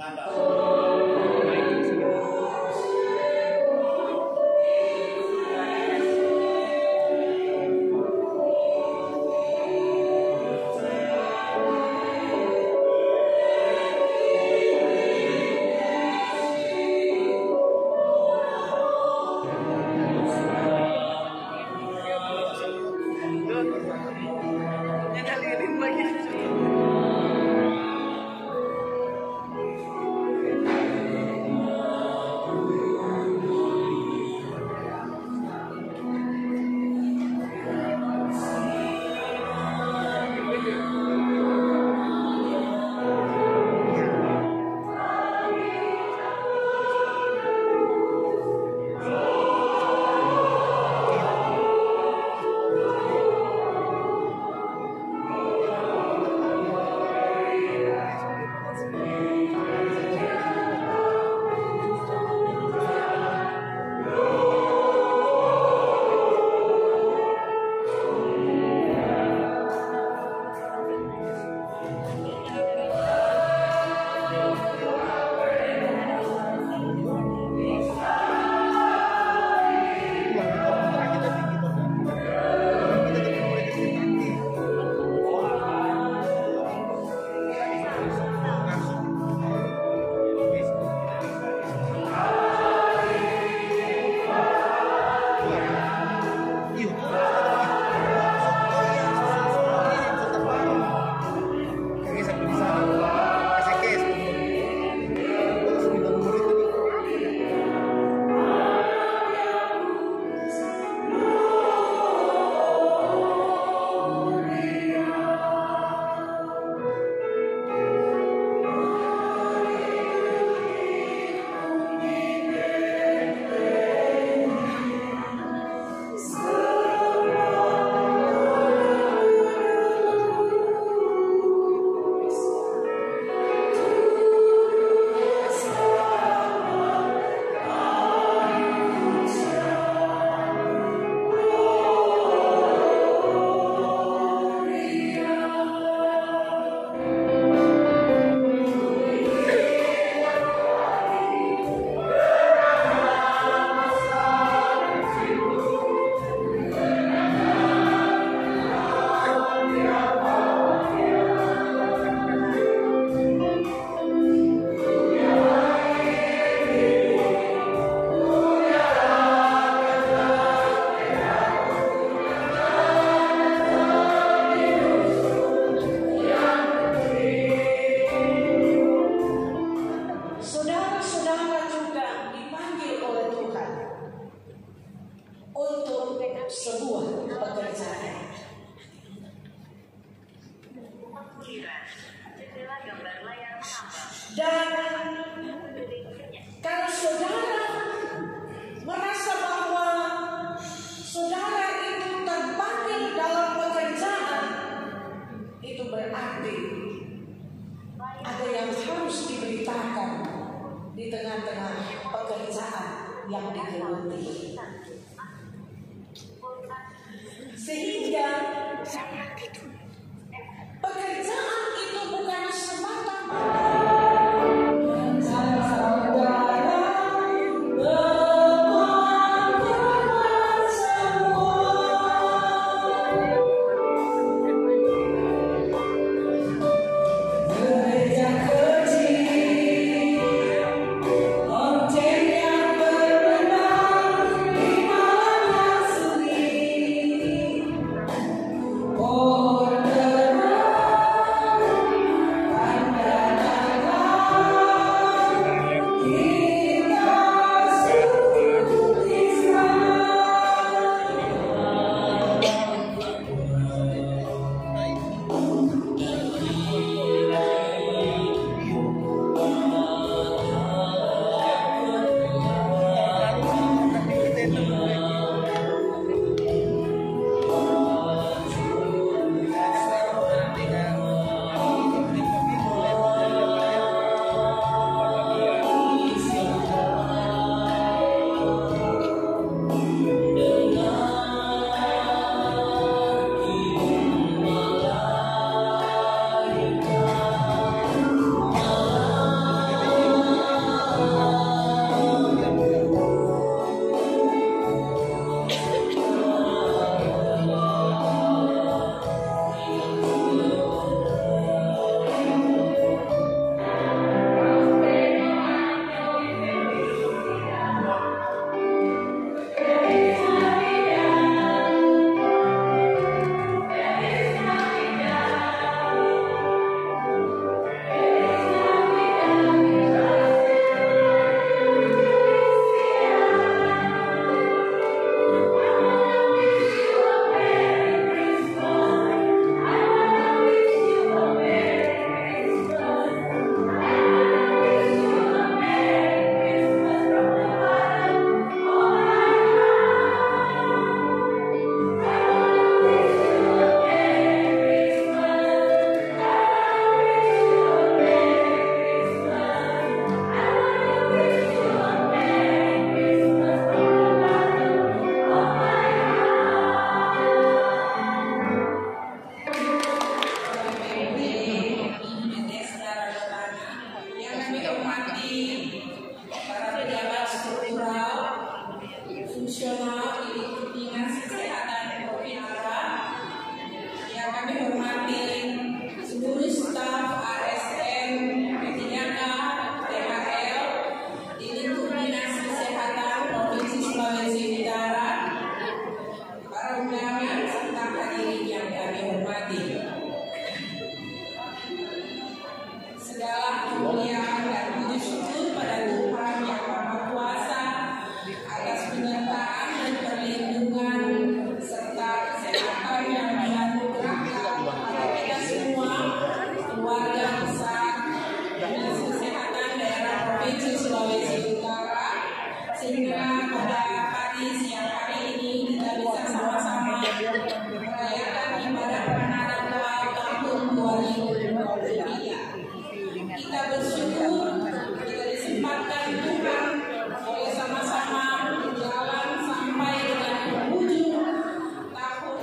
Dan kalau saudara merasa bahwa saudara itu terpanggil dalam pekerjaan, itu berarti ada yang harus diberitakan di tengah-tengah pekerjaan yang digeluti. Sehingga pekerjaan itu bukan semata-mata oh hormati para pejabat struktural, fungsional di Dinas Kesehatan Provinsi, yang kami hormati seluruh staf ASN, P3K, THL di lingkup Dinas Kesehatan Provinsi Sulawesi Utara, para undangan serta hadirin yang kami hormati. Segala kemuliaan dan puji syukur pada Tuhan Yang Maha Kuasa atas penyertaan dan perlindungan serta kesehatan yang dianugerahkan kepada kita semua, keluarga besar Dinas Kesehatan Daerah Provinsi Sulawesi Utara, sehingga pada pagi siang hari ini kita bisa sama-sama merayakan ibadah Natal tahun 2023. Kita bersyukur kita disempatkan Tuhan boleh sama-sama berjalan sampai dengan penghujung tahun.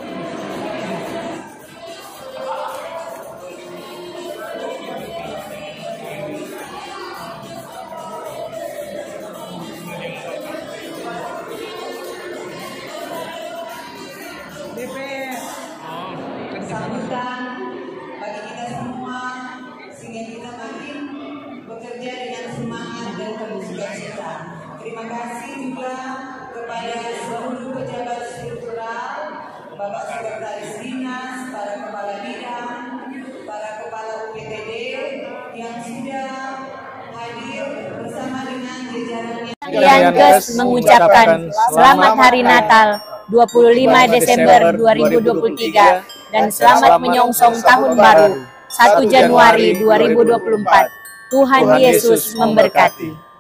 Sambutan bagi kita semua sehingga kita makin bekerja dengan semangat dan penuh sukacita. Terima kasih juga kepada seluruh pejabat struktural, Bapak Sekretaris Dinas, para kepala bidang, para kepala UPTD yang sudah hadir bersama dengan jajarannya. Yankes mengucapkan Selamat Hari Natal 25 Desember 2023 dan selamat menyongsong Tahun Baru 1 Januari 2024. Tuhan Yesus memberkati.